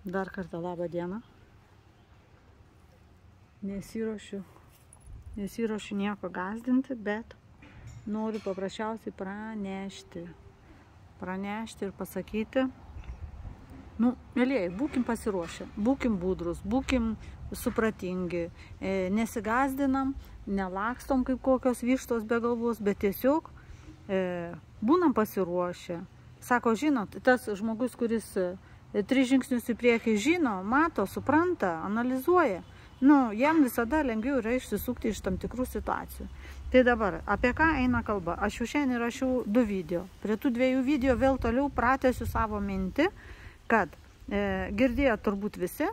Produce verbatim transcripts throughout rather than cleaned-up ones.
Dar kartą labą dieną. Nesiruošiu, nesiruošiu nieko gąsdinti, bet noriu paprasčiausiai pranešti. Pranešti ir pasakyti, nu, mėlėjai, būkim pasiruošę, būkim budrus, būkim supratingi, e, nesigąsdinam, nelakstom kaip kokios vištos be galvos, bet tiesiog e, būnam pasiruošę. Sako, žinot, tas žmogus, kuris e, tris žingsnius į priekį žino, mato, supranta, analizuoja, nu, jam visada lengviau yra išsisukti iš tam tikrų situacijų. Tai dabar, apie ką eina kalba? Aš jau šiandien rašiau du video. Prie tų dviejų video vėl toliau pratęsiu savo mintį, kad e, girdėjo turbūt visi,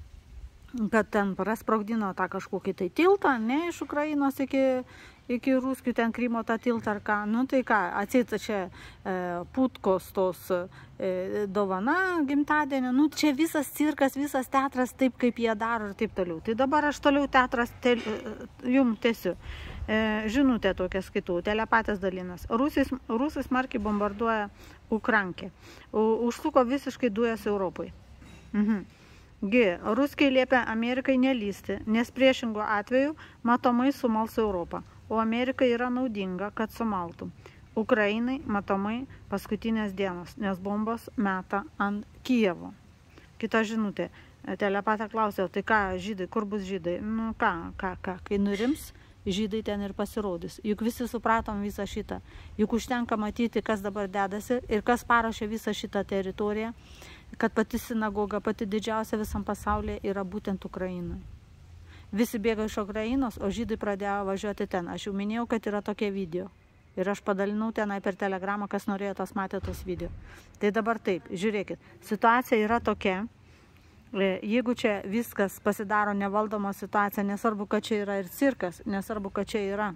kad ten prasprogdino tą kažkokį tai tiltą, ne iš Ukrainos iki, iki Ruskių, ten Krymo tą tiltą ar ką. Nu tai ką, atseit čia e, Putkos tos e, dovana gimtadienio, nu čia visas cirkas, visas teatras taip, kaip jie daro ir taip toliau. Tai dabar aš toliau teatras tel, jum tiesiu. E, žinutė tokia skaitau, telepatės dalinas. Rusais, Rusai smarkiai bombarduoja Ukrankę. Užsuko visiškai dujas Europai. Mhm. Gi, ruskiai liepia Amerikai nelysti, nes priešingų atveju matomai sumals Europą, o Amerikai yra naudinga, kad sumaltų. Ukrainai matomai paskutinės dienos, nes bombos meta ant Kijevo. Kita žinutė, telepatė klausė, tai ką, žydai, kur bus žydai? Nu ką, ką, ką, kai nurims, žydai ten ir pasirodys. Juk visi supratom visą šitą. Juk užtenka matyti, kas dabar dedasi ir kas parašė visą šitą teritoriją, kad pati sinagoga, pati didžiausia visam pasaulyje yra būtent Ukrainai. Visi bėga iš Ukrainos, o žydai pradėjo važiuoti ten. Aš jau minėjau, kad yra tokie video. Ir aš padalinau tenai per telegramą, kas norėjo, tas matė tos video. Tai dabar taip, žiūrėkit, situacija yra tokia. Jeigu čia viskas pasidaro nevaldoma situacija, nesvarbu, kad čia yra ir cirkas, nesvarbu, kad čia yra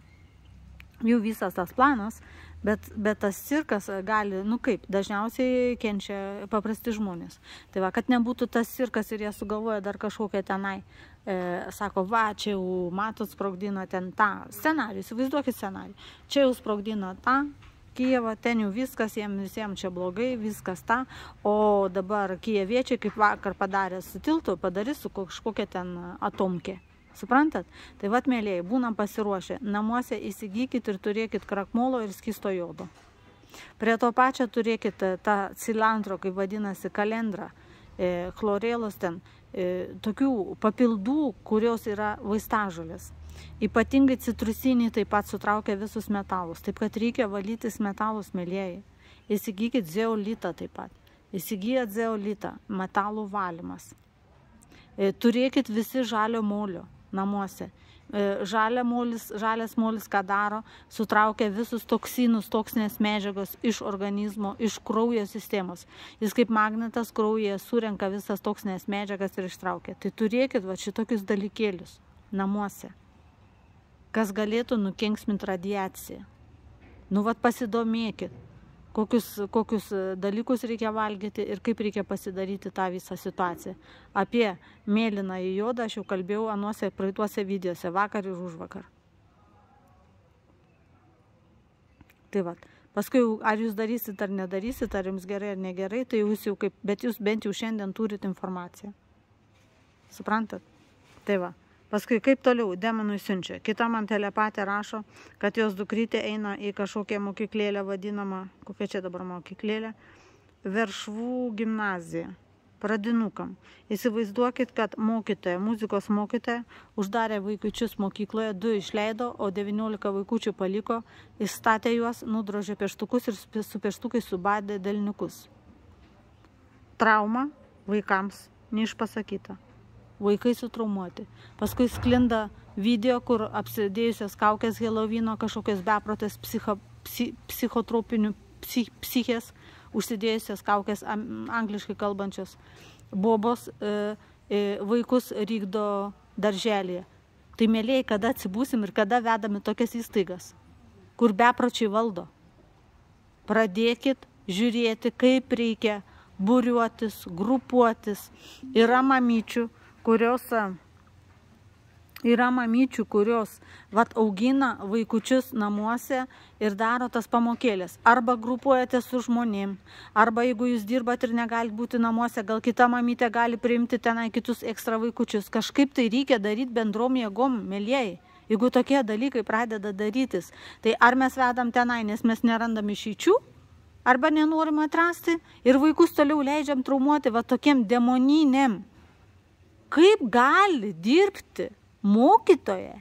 jų visas tas planas, bet, bet tas cirkas gali, nu kaip, dažniausiai kenčia paprasti žmonės. Tai va, kad nebūtų tas cirkas ir jie sugalvoja dar kažkokią tenai, e, sako, va, čia jau matot sprogdino ten tą scenarijų, įsivaizduokit scenarijų, čia jau sprogdino tą Kijevą, ten jau viskas, jiems visiems čia blogai, viskas tą, o dabar kijeviečiai, kaip vakar padarė su tiltu, padarys su kažkokia ten atomkė. Suprantat? Tai vat, mėlėjai, būnam pasiruošę. Namuose įsigykit ir turėkit krakmolo ir skysto jodo. Prie to pačio turėkit tą cilantro, kaip vadinasi, kalendrą, e, chlorėlos ten, e, tokių papildų, kurios yra vaistažolės. Ypatingai citrusiniai taip pat sutraukia visus metalus. Taip kad reikia valytis metalus, mėlėjai. Įsigykit zeolitą taip pat. Įsigijat zeolitą, metalų valymas. E, turėkit visi žalio molio namuose. E, žalia molis, žalias molis ką daro, sutraukia visus toksinus, toksinės medžiagos iš organizmo, iš kraujo sistemos. Jis kaip magnetas kraujyje surenka visas toksinės medžiagas ir ištraukia. Tai turėkit va šitokius dalykėlius namuose, kas galėtų nukenksminti radiaciją. Nu, vat pasidomėkit, kokius, kokius dalykus reikia valgyti ir kaip reikia pasidaryti tą visą situaciją. Apie mėlyną į jodą aš jau kalbėjau anuose praeituose videose, vakar ir užvakar. Tai vat. Paskui, ar jūs darysit ar nedarysit, ar jums gerai ar negerai, tai jūs jau kaip, bet jūs bent jau šiandien turit informaciją. Suprantat? Tai va. Paskui, kaip toliau, demonui siunčia. Kita man telepatė rašo, kad jos dukrytė eina į kažkokią mokyklėlę vadinamą, kokia čia dabar mokyklėlė, Veršvų gimnaziją, pradinukam. Įsivaizduokit, kad mokytoja, muzikos mokytoja, uždarė vaikučius mokykloje, du išleido, o devyniolika vaikučių paliko, įstatė juos, nudrožė pieštukus ir su pieštukais subadė delniukus. Trauma vaikams neišpasakyta. Vaikai sutraumuoti. Paskui sklinda video, kur apsidėjusios kaukės Helovino, kažkokios beprotės psicho, psi, psichotropinių psich, psichės, užsidėjusios kaukės angliškai kalbančios bobos e, e, vaikus rykdo darželėje. Tai mėlėjai, kada atsibūsim ir kada vedami tokias įstaigas, kur bepročiai valdo. Pradėkit žiūrėti, kaip reikia būriuotis, grupuotis. Yra mamyčių, kurios Yra mamyčių, kurios vat, augina vaikučius namuose ir daro tas pamokėlės. Arba grupuojate su žmonėm, arba jeigu jūs dirbat ir negalite būti namuose, gal kita mamytė gali priimti tenai kitus ekstra vaikučius. Kažkaip tai reikia daryti bendrom jėgom, mėlyjei. Jeigu tokie dalykai pradeda darytis, tai ar mes vedam tenai, nes mes nerandam išeičių, arba nenorim atrasti ir vaikus toliau leidžiam traumuoti va tokiem demoniniam. Kaip gali dirbti mokytoja,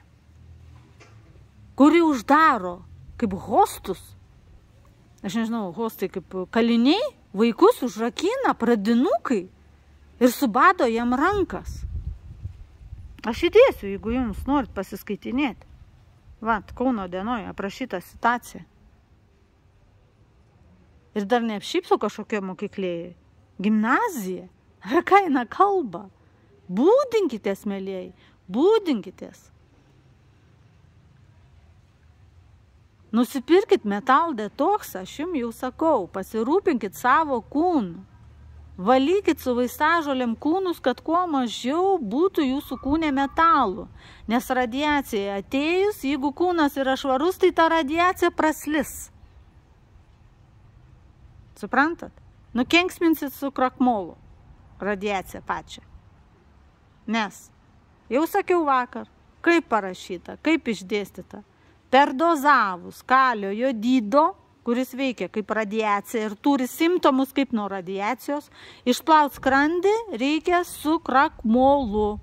kuri uždaro kaip hostus, aš nežinau, hostai kaip kaliniai, vaikus užrakina, pradinukai ir subado jam rankas. Aš įdėsiu, jeigu jums norit pasiskaitinėti. Vat, Kauno dienoje aprašyta situacija. Ir dar neapšypsiu kažkokia mokyklėje. Gimnazija. Apie ką eina kalba? Būdinkitės, mėlyjei. Būdinkitės. Nusipirkit metal detoksą, aš jums jau sakau, pasirūpinkit savo kūnu. Valykit su vaistažolėm kūnus, kad kuo mažiau būtų jūsų kūne metalų. Nes radiacija atėjus, jeigu kūnas yra švarus, tai ta radiacija praslis. Suprantat? Nukenksminsit su krakmolu radiaciją pačią. Nes jau sakiau vakar, kaip parašyta, kaip išdėstyta. Perdozavus kalio jodido, kuris veikia kaip radiacija ir turi simptomus kaip nuo radiacijos, išplaut skrandį reikia su krakmolu,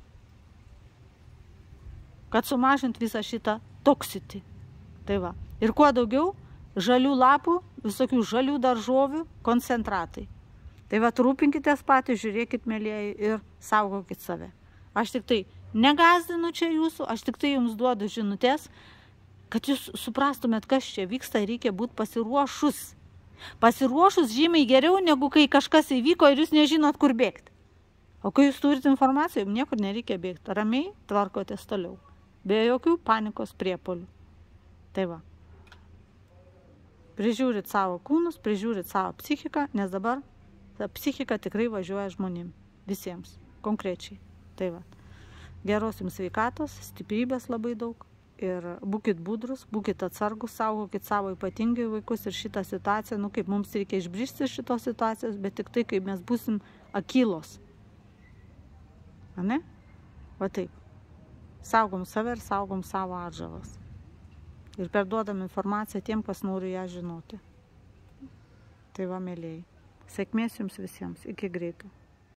kad sumažint visą šitą toksitį. Tai va. Ir kuo daugiau žalių lapų, visokių žalių daržovių, koncentratai. Tai va, rūpinkitės patys, žiūrėkit, mėlyjei, ir saugokit save. Aš tik tai negazdinu čia jūsų, aš tik tai jums duodu žinutės, kad jūs suprastumėt, kas čia vyksta, reikia būti pasiruošus. Pasiruošus žymiai geriau, negu kai kažkas įvyko ir jūs nežinot, kur bėgti. O kai jūs turite informaciją, jums niekur nereikia bėgti. Ramiai tvarkotės toliau. Be jokių panikos priepuolių. Tai va. Prižiūrit savo kūnus, prižiūrit savo psichiką, nes dabar ta psichika tikrai važiuoja žmonėm. Visiems. Konkrečiai. Tai va. Geros jums sveikatos, stiprybės labai daug. Ir būkit budrus, būkit atsargus, saugokit savo ypatingai vaikus ir šitą situaciją, nu kaip mums reikia išbristi iš šitos situacijos, bet tik tai, kaip mes būsim akylos. Ane? Va taip. Saugom save ir saugom savo atžalas. Ir perduodam informaciją tiem, kas nori ją žinoti. Tai va, mėlyjei. Sėkmės jums visiems. Iki greitų.